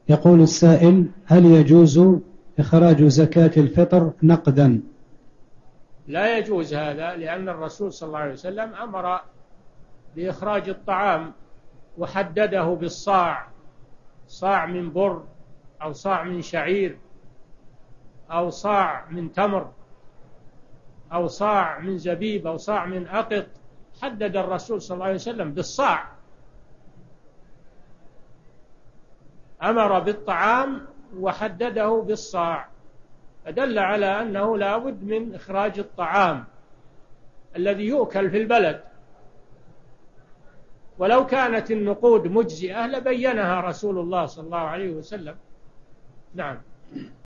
يقول السائل: هل يجوز إخراج زكاة الفطر نقدا؟ لا يجوز هذا، لأن الرسول صلى الله عليه وسلم أمر بإخراج الطعام وحدده بالصاع، صاع من بر أو صاع من شعير أو صاع من تمر أو صاع من زبيب أو صاع من أقط. حدد الرسول صلى الله عليه وسلم بالصاع، أمر بالطعام وحدده بالصاع، فدل على أنه لا بد من إخراج الطعام الذي يؤكل في البلد. ولو كانت النقود مجزئة لبينها رسول الله صلى الله عليه وسلم. نعم.